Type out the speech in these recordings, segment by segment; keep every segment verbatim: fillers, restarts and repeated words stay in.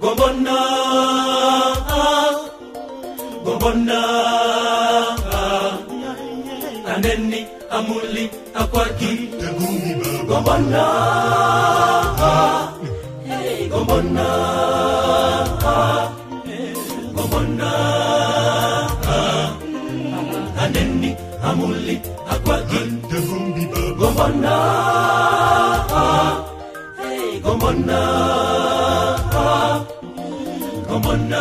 Gombona, Gombona, Aneni, Amuli, Akwaki, Gombona, hey, Gombona, Gombona, Aneni, Amuli, Akwaki, Gombona, hey, Gombona, Gombona,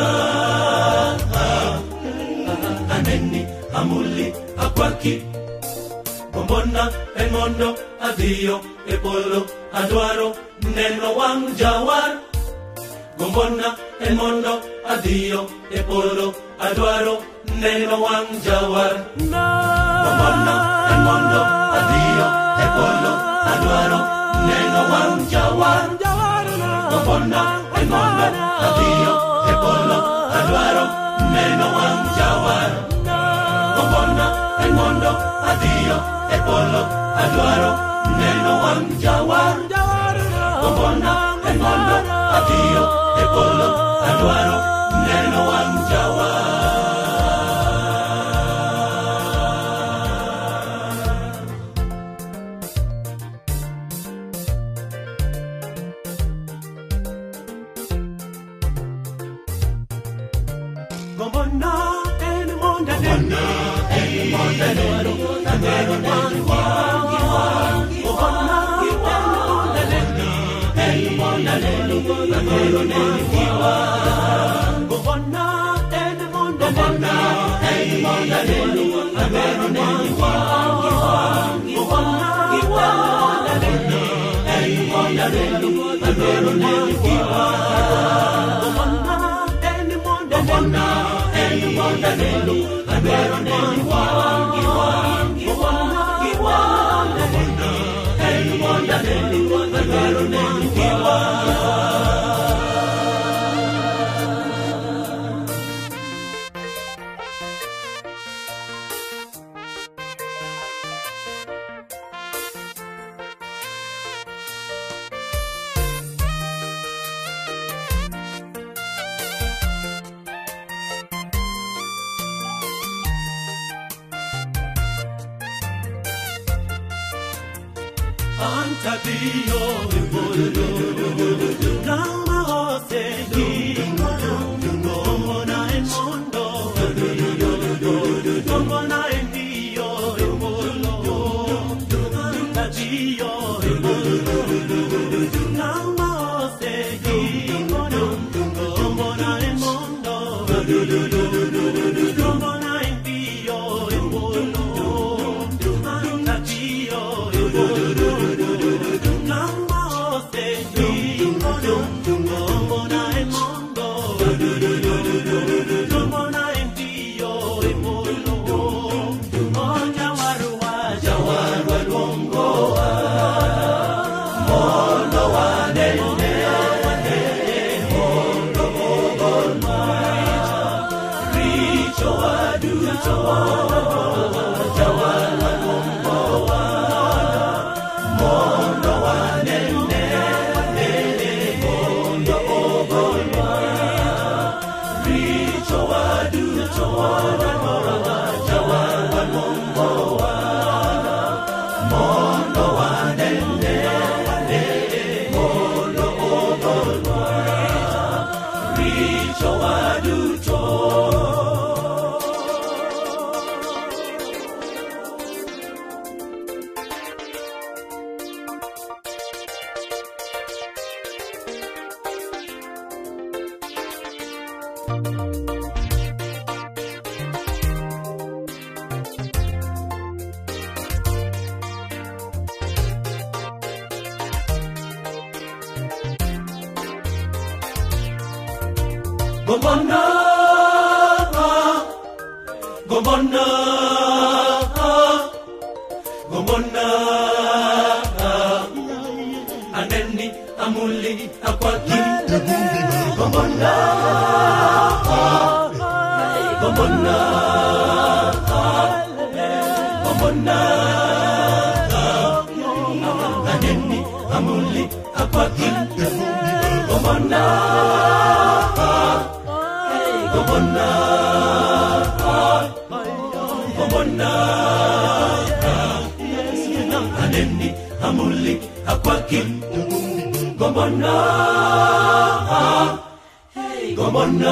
Aneni, Amuli, Akwaki, Gombona, El Mondo, Adio, Epolo, Aduaro, Neno Wang Jawar. Gombona, El Mondo, Adio, Epolo, Aduaro, Neno Wang Jawar. Gombona, El Mondo, Adio, Epolo, Aduaro, Neno Wang Jawar. Gombona, El Mondo, Adio, Epolo, Aduaro, Neno Wang Jawar. Gombona, El Mondo, Adio, Epolo, Aduaro, Neno Wang Jawar. Gombona, El Mondo, Adio, Epolo, Aduaro, Neno Wang Jawar. Gombona, El Mondo, Gombona, El Mondo, Aduaro, Neno Wang Jawar. Gombona, El Mondo, Aduaro, Neno Wang Jawar. Gombona, El Mondo, Gombona, El Mondo, Aduaro, Neno Wang Jawar. Gombona, El Mondo, Aduaro, Neno Wang Jawar. Gombona, El Mondo, Gombona, El Mondo, Aduaro, Neno Wang Jawar. Gombona, El Mondo, Aduaro, Neno Wang Anta Dio, Rama Oseki, Gombona El Mondo, Gombona El Dio, Anta Dio, Rama Oseki, Gombona El Mondo, Gombona El Dio, Anta Dio, Gombona, Gombona, Gombona, Aneni, Amuli, Akwaki, Gombona, Gombona, Gombona, Aneni, Amuli, Akwaki, Gombona. akwaki gombona gombona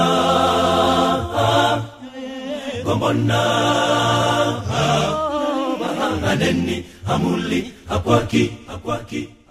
gombona aneni amuli akwaki akwaki